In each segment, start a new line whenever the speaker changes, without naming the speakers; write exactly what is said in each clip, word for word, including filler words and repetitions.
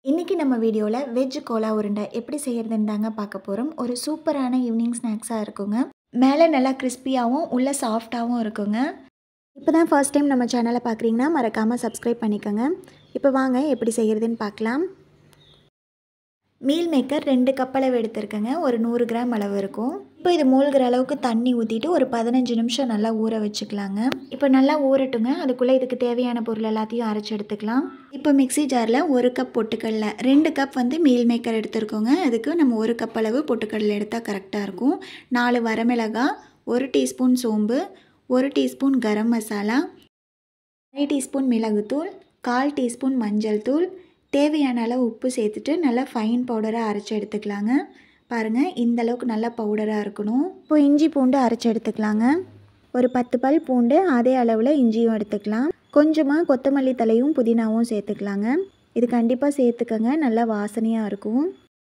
இன்றைக்கி நம்ம வீடியோவில் வெஜ் கோலா உருண்டை எப்படி செய்கிறதுன்னு தாங்க பார்க்க போகிறோம். ஒரு சூப்பரான ஈவினிங் ஸ்நாக்ஸாக இருக்குங்க. மேலே நல்லா கிறிஸ்பியாகவும் உள்ளே சாஃப்டாகவும் இருக்குங்க. இப்போ தான் ஃபர்ஸ்ட் டைம் நம்ம சேனலை பார்க்குறீங்கன்னா மறக்காமல் சப்ஸ்கிரைப் பண்ணிக்கோங்க. இப்போ வாங்க எப்படி செய்கிறதுன்னு பார்க்கலாம். மீல் மேக்கர் ரெண்டு கப் அளவு எடுத்துருக்கேங்க. ஒரு நூறு கிராம் அளவு இருக்கும். இப்போ இது மூழ்கிற அளவுக்கு தண்ணி ஊற்றிட்டு ஒரு பதினஞ்சு நிமிஷம் நல்லா ஊற வச்சுக்கலாங்க. இப்போ நல்லா ஊறட்டுங்க. அதுக்குள்ளே இதுக்கு தேவையான பொருள் எல்லாத்தையும் அரைச்சி எடுத்துக்கலாம். இப்போ மிக்ஸி ஜாரில் ஒரு கப் பொட்டுக்கடலை, ரெண்டு கப் வந்து மீல் மேக்கர் எடுத்துருக்கோங்க. அதுக்கு நம்ம ஒரு கப் அளவு பொட்டுக்கடலை எடுத்தால் கரெக்டாக இருக்கும். நாலு வரமிளகாய், ஒரு டீஸ்பூன் சோம்பு, ஒரு டீஸ்பூன் கரம் மசாலா, அரை டீஸ்பூன் மிளகுத்தூள், கால் டீஸ்பூன் மஞ்சள் தூள், தேவையான அளவு உப்பு சேர்த்துட்டு நல்லா ஃபைன் பவுடராக அரைச்சி எடுத்துக்கலாங்க. பாருங்கள், இந்த அளவுக்கு நல்லா பவுடராக இருக்கணும். இப்போ இஞ்சி பூண்டு அரைச்சி எடுத்துக்கலாங்க. ஒரு பத்து பல் பூண்டு, அதே அளவில் இஞ்சியும் எடுத்துக்கலாம். கொஞ்சமாக கொத்தமல்லி தலையும் புதினாவும் சேர்த்துக்கலாங்க. இது கண்டிப்பாக சேர்த்துக்கங்க, நல்லா வாசனையாக இருக்கும்.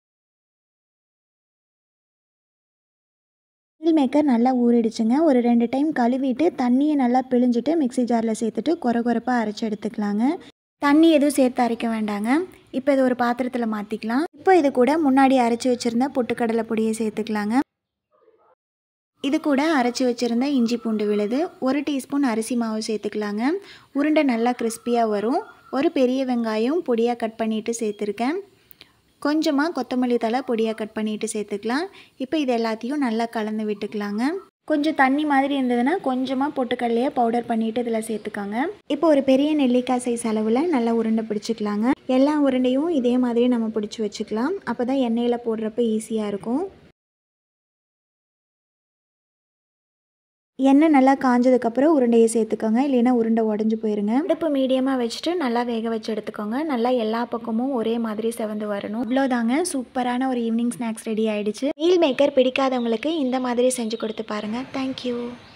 மீல் மேக்கர் நல்லா ஊறிடுச்சுங்க. ஒரு ரெண்டு டைம் கழுவிட்டு தண்ணியை நல்லா பிழிஞ்சிட்டு மிக்ஸி ஜாரில் சேர்த்துட்டு கொர கொரப்பாக அரைச்சி எடுத்துக்கலாங்க. தண்ணி எதுவும் சேர்த்து அரைக்க வேண்டாங்க. இப்போ இது ஒரு பாத்திரத்தில் மாற்றிக்கலாம். இப்போ இது கூட முன்னாடி அரைச்சி வச்சுருந்த பொட்டுக்கடலை பொடியை சேர்த்துக்கலாங்க. இது கூட அரைச்சி வச்சுருந்த இஞ்சி பூண்டு விழுது, ஒரு டீஸ்பூன் அரிசி மாவு சேர்த்துக்கலாங்க. உருண்டை நல்லா கிறிஸ்பியாக வரும். ஒரு பெரிய வெங்காயம் பொடியாக கட் பண்ணிவிட்டு சேர்த்துருக்கேன். கொஞ்சமாக கொத்தமல்லி தழை பொடியாக கட் பண்ணிவிட்டு சேர்த்துக்கலாம். இப்போ இது எல்லாத்தையும் நல்லா கலந்து விட்டுக்கலாங்க. கொஞ்சம் தண்ணி மாதிரி இருந்ததுன்னா கொஞ்சமாக பொட்டுக்கடலையை பவுடர் பண்ணிவிட்டு இதில் சேர்த்துக்கோங்க. இப்போ ஒரு பெரிய நெல்லிக்காய் சைஸ் அளவில் நல்லா உருண்டை பிடிச்சிக்கலாங்க. எல்லா உருண்டையும் இதே மாதிரி நம்ம பிடிச்சி வச்சுக்கலாம். அப்போ தான் எண்ணெயில் போடுறப்ப ஈஸியாக இருக்கும். எண்ணெய் நல்லா காஞ்சதுக்கப்புறம் உருண்டையை சேர்த்துக்கோங்க, இல்லைன்னா உருண்டை உடஞ்சி போயிருங்க. அடுப்பு மீடியமாக வச்சுட்டு நல்லா வேக வச்சு எடுத்துக்கோங்க. நல்லா எல்லா பக்கமும் ஒரே மாதிரி செவந்து வரணும். இவ்வளோதாங்க, சூப்பரான ஒரு ஈவினிங் ஸ்நாக்ஸ் ரெடி ஆகிடுச்சு. மீல் மேக்கர் பிடிக்காதவங்களுக்கு இந்த மாதிரி செஞ்சு கொடுத்து பாருங்கள். தேங்க்யூ.